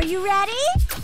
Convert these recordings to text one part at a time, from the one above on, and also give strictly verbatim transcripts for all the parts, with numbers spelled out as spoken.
Are you ready?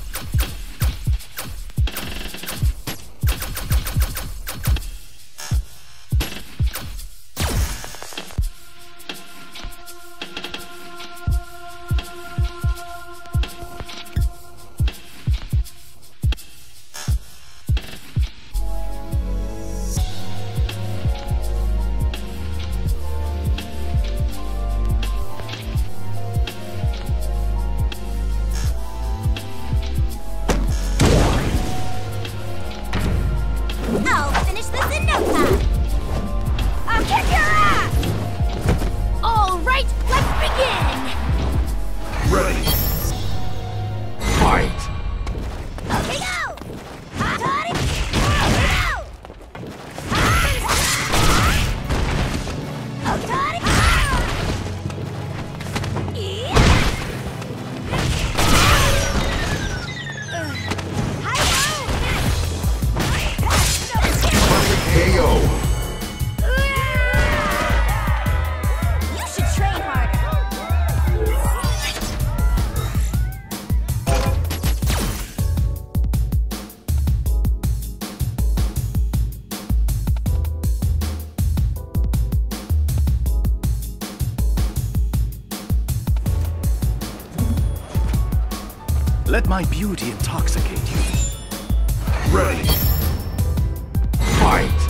I'll finish this in no time. I'll kick your ass! All right, let's begin! Ready. Fight! Okay, go! Got it! Okay, go! Okay, got it! Yeah. K O. You should train harder. Let my beauty intoxicate you. Ready. Fight!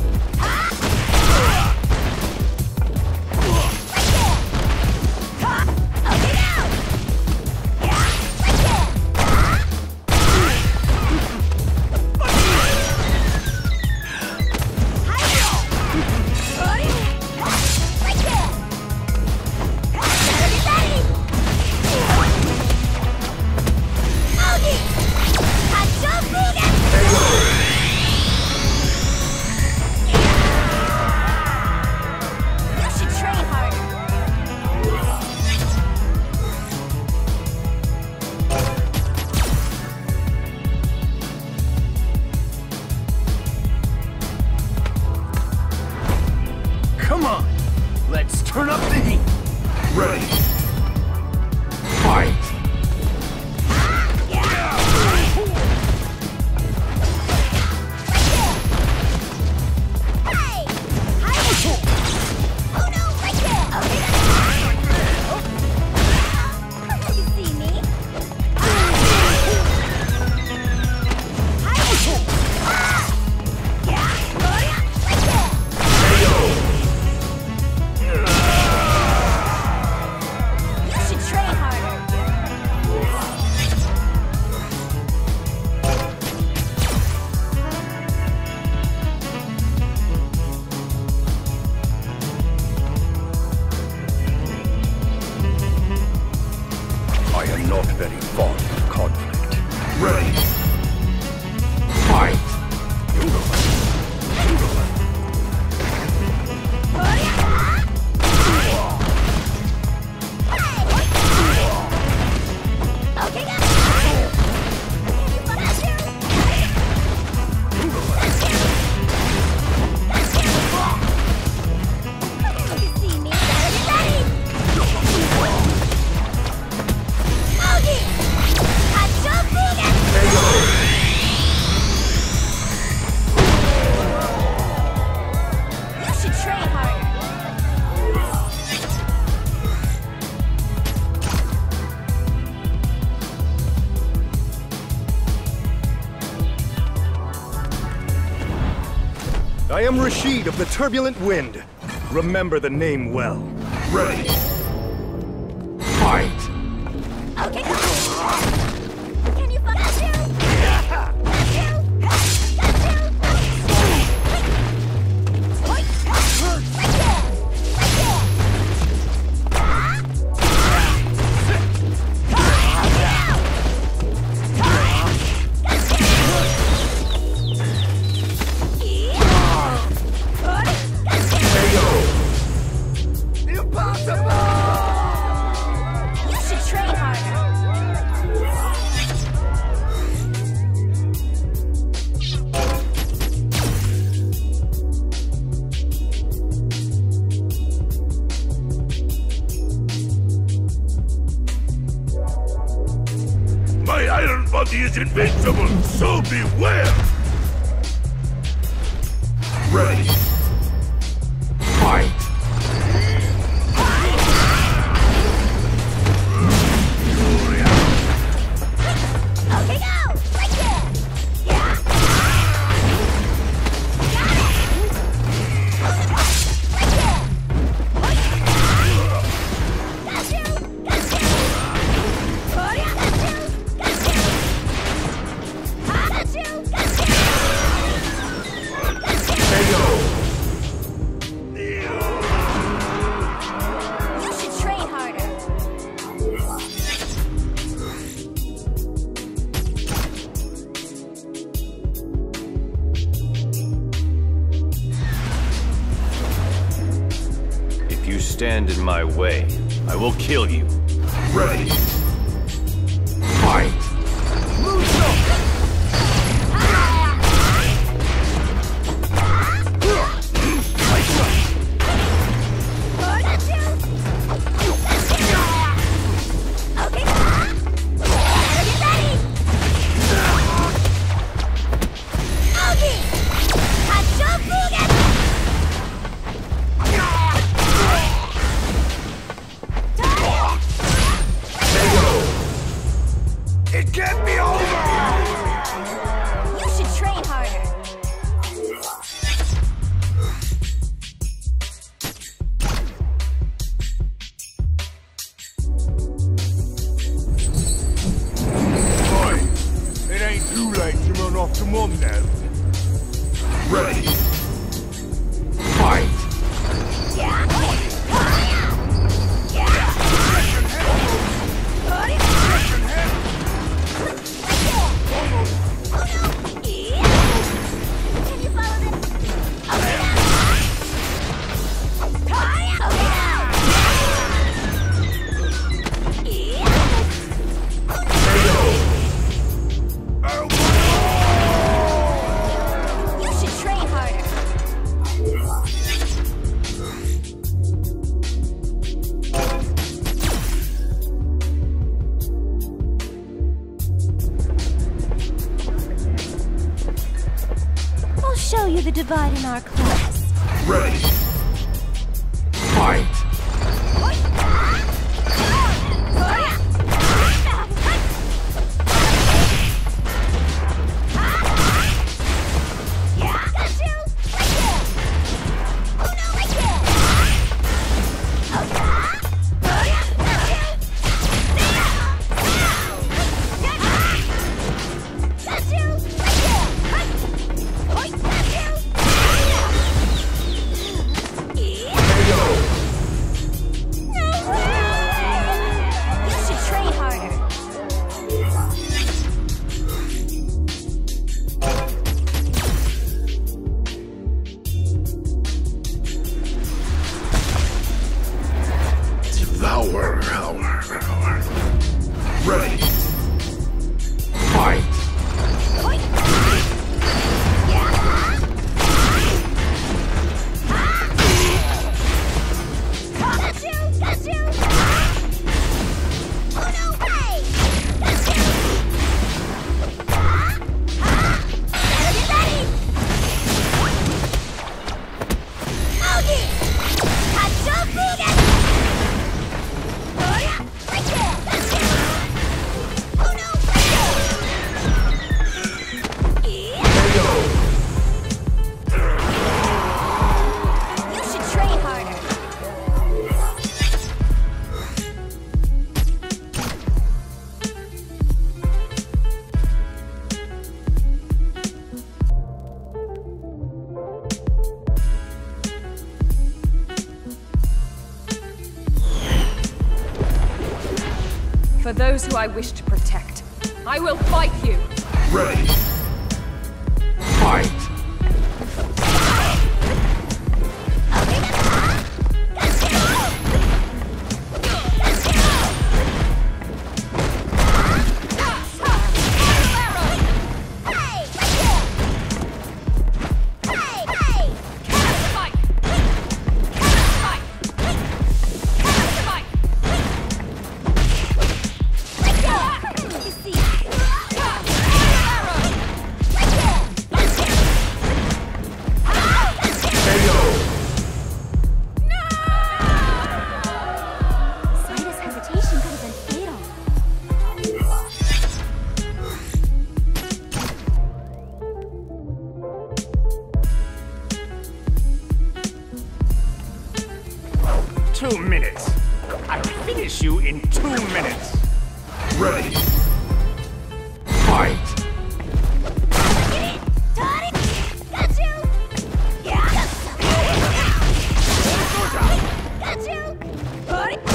Come on, let's turn up the heat. Ready. Fight! I am not very fond of conflict. Ready. Fight! I am Rashid of the Turbulent Wind. Remember the name well. Ready. Fight! Okay, go! Can you fuck us, you? Got you! Got you! Right there! Right there! Impossible! body is invincible, so beware! Ready. Fight! Okay, go! Right there! Yeah! Got it! Right there! Got you! Got you! Oh, yeah, got you! Got you! I got you! Got you! Got you! K O! You should train harder. If you stand in my way, I will kill you. Ready. Fight! It can't be over! You should train harder. Boy, it ain't too late to run off to Mum now. Ready. Fight! Yeah. Can you follow this? Okay. You should train harder. I'll show you the divide in our class. Ready. Fight! Devour, hour, hour. Ready. Fight! For those who I wish to protect, I will fight you! Ready. Fight! You see, Two minutes. I'll finish you in two minutes. Ready. Fight. Got you! Yeah! Got you! Got you!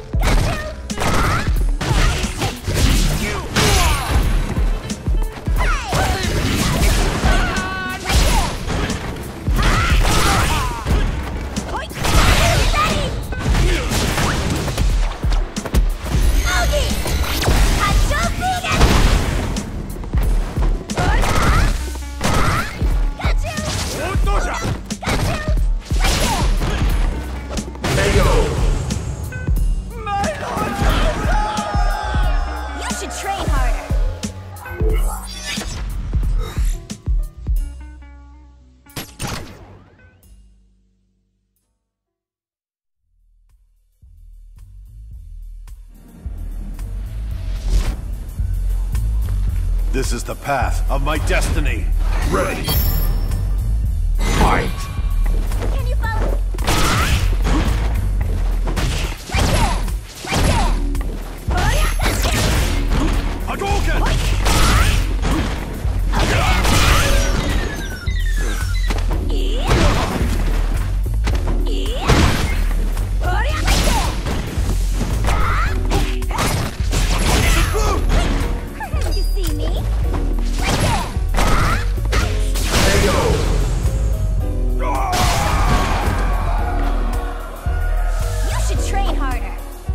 This is the path of my destiny. Ready. Fight. Can you follow? Right there! Right there! Oh, yeah, that's you! Hadouken! Yeah! Yeah! Oh, yeah, right there! You see me? Right there! You should train harder.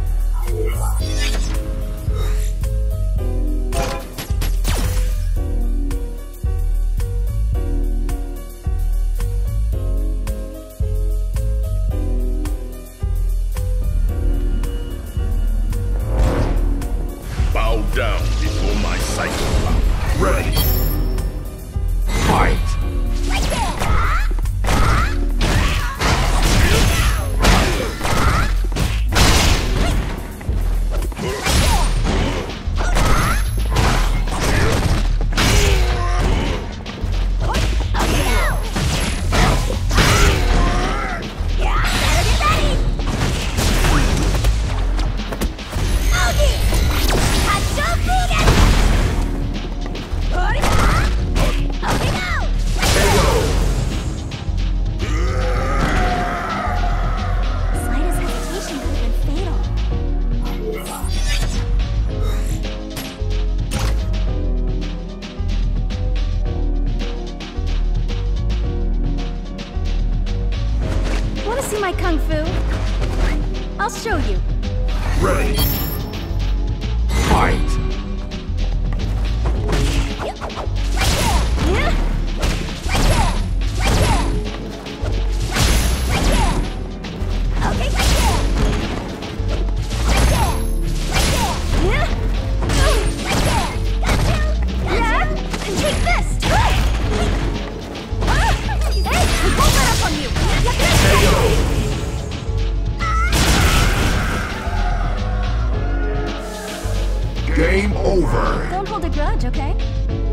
Bow down before my cycle. Ready. Fight. Right there! See my kung fu? I'll show you. Ready. Fight. Yeah. Yeah. Right there. Right there. Right there. Okay, right there. Right there. Right there. Yeah. Right there. Got you. Yeah. And take this. Hey, we won't let up on you. Game over. Don't hold a grudge, okay?